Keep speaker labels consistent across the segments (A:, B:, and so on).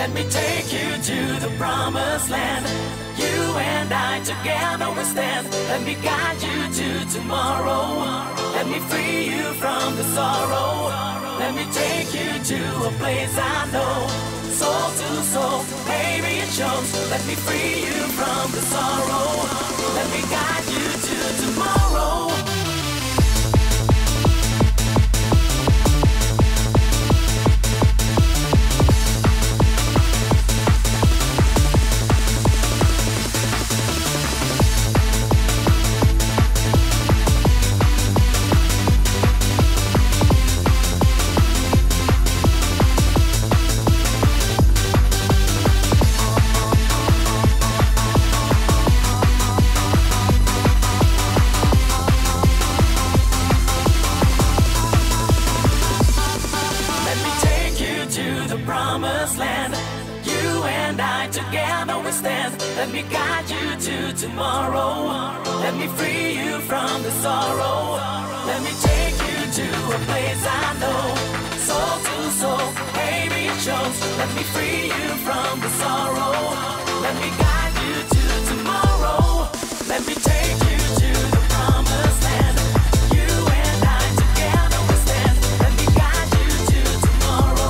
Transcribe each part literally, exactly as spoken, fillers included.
A: Let me take you to the promised land. You and I together will stand. Let me guide you to tomorrow. Let me free you from the sorrow. Let me take you to a place I know. Soul to soul, baby it shows. Let me free you from the sorrow. Let me guide you to tomorrow. Promised land. You and I together we stand. Let me guide you to tomorrow. Let me free you from the sorrow. Let me take you to a place I know. Soul to soul, baby it shows. Let me free you from the sorrow. Let me guide you to tomorrow. Let me take you to the promised land. You and I together we stand. Let me guide you to tomorrow.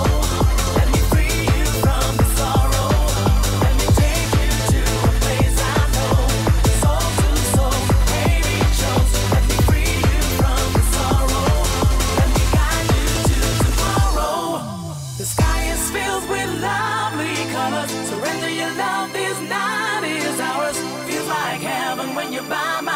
A: Surrender your love, this night is ours. Feels like heaven when you're by my